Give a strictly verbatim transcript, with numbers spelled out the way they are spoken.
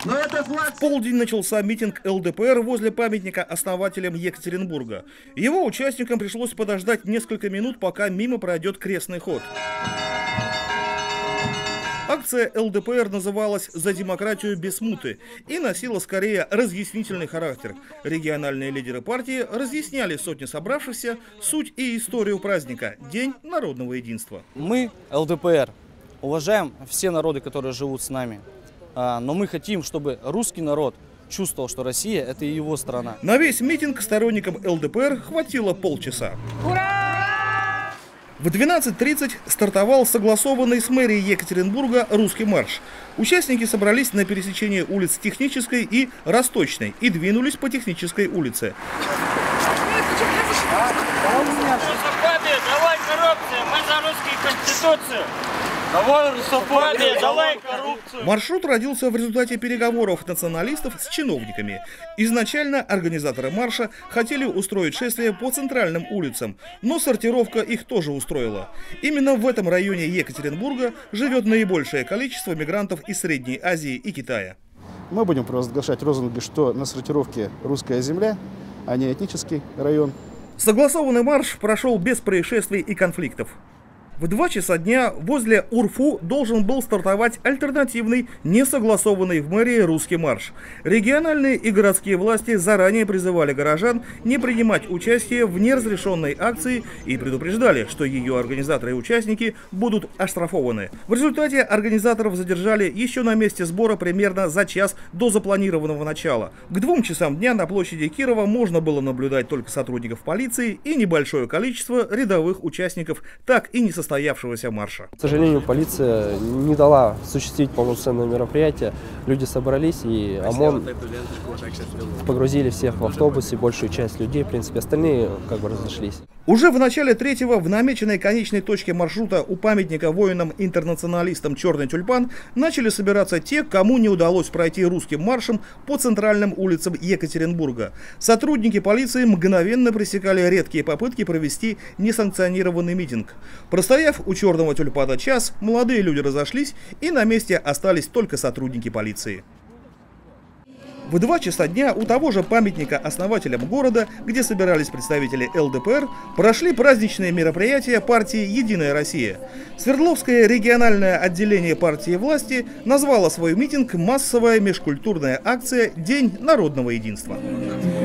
В полдень начался митинг эл дэ пэ эр возле памятника основателям Екатеринбурга. Его участникам пришлось подождать несколько минут, пока мимо пройдет крестный ход. Акция эл дэ пэ эр называлась «За демократию без смуты» и носила скорее разъяснительный характер. Региональные лидеры партии разъясняли сотни собравшихся суть и историю праздника – День народного единства. Мы, эл дэ пэ эр, уважаем все народы, которые живут с нами, но мы хотим, чтобы русский народ чувствовал, что Россия – это и его страна. На весь митинг сторонникам эл дэ пэ эр хватило полчаса. Ура! В двенадцать тридцать стартовал согласованный с мэрией Екатеринбурга русский марш. Участники собрались на пересечении улиц Технической и Росточной и двинулись по Технической улице. Давай коррупцию, мы за русскую конституцию. Давай русофобия, давай коррупцию. Маршрут родился в результате переговоров националистов с чиновниками. Изначально организаторы марша хотели устроить шествие по центральным улицам, но сортировка их тоже устроила. Именно в этом районе Екатеринбурга живет наибольшее количество мигрантов из Средней Азии и Китая. Мы будем провозглашать лозунги, что на сортировке русская земля, а не этнический район. Согласованный марш прошел без происшествий и конфликтов. В два часа дня возле УРФУ должен был стартовать альтернативный, несогласованный в мэрии русский марш. Региональные и городские власти заранее призывали горожан не принимать участие в неразрешенной акции и предупреждали, что ее организаторы и участники будут оштрафованы. В результате организаторов задержали еще на месте сбора примерно за час до запланированного начала. К двум часам дня на площади Кирова можно было наблюдать только сотрудников полиции и небольшое количество рядовых участников так и не состоявшихся состоявшегося марша. К сожалению, полиция не дала осуществить полноценное мероприятие. Люди собрались, и ОМОН погрузили всех в автобус, и большую часть людей, в принципе, остальные как бы разошлись. Уже в начале третьего в намеченной конечной точке маршрута у памятника воинам-интернационалистам «Черный тюльпан» начали собираться те, кому не удалось пройти русским маршем по центральным улицам Екатеринбурга. Сотрудники полиции мгновенно пресекали редкие попытки провести несанкционированный митинг. Простояв у «Черного тюльпана» час, молодые люди разошлись, и на месте остались только сотрудники полиции. В два часа дня у того же памятника основателям города, где собирались представители эл дэ пэ эр, прошли праздничные мероприятия партии «Единая Россия». Свердловское региональное отделение партии власти назвало свой митинг «Массовая межкультурная акция День народного единства».